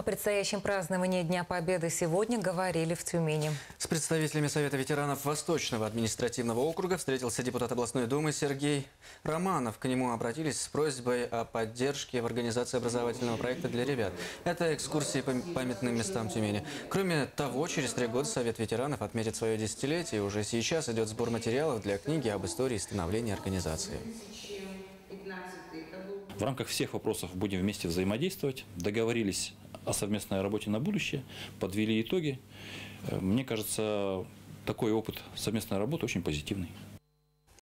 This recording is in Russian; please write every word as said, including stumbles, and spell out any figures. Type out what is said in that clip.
О предстоящем праздновании Дня Победы сегодня говорили в Тюмени. С представителями Совета ветеранов Восточного административного округа встретился депутат областной думы Сергей Романов. К нему обратились с просьбой о поддержке в организации образовательного проекта для ребят. Это экскурсии по памятным местам Тюмени. Кроме того, через три года Совет ветеранов отметит свое десятилетие. Уже сейчас идет сбор материалов для книги об истории становления организации. В рамках всех вопросов будем вместе взаимодействовать, договорились о совместной работе на будущее, подвели итоги. Мне кажется, такой опыт совместной работы очень позитивный.